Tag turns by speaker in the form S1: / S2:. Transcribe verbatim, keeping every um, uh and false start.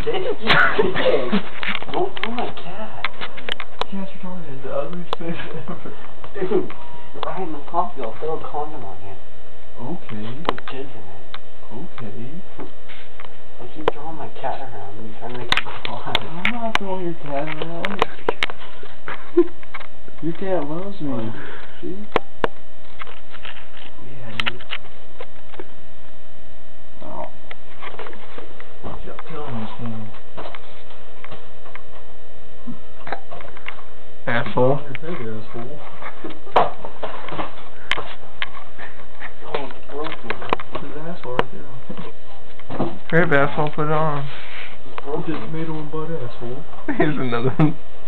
S1: Don't throw my cat.
S2: Cat's retarded. The ugliest face ever.
S1: Dude, you're riding the coffee. I'll throw a condom on you.
S2: Okay.
S1: With kids in it.
S2: Okay.
S1: I keep throwing my cat around and trying to make it quiet.
S2: I'm not throwing your cat around. Your cat loves me. See? Yeah, dude. Oh. Stop killing this thing.
S3: Asshole.
S2: Your head, asshole.
S1: Oh, it's broken.
S2: His asshole right there.
S3: Here, asshole, put it on.
S1: It's
S2: Put
S1: broken.
S2: the tomato and butt asshole.
S3: Here's another one.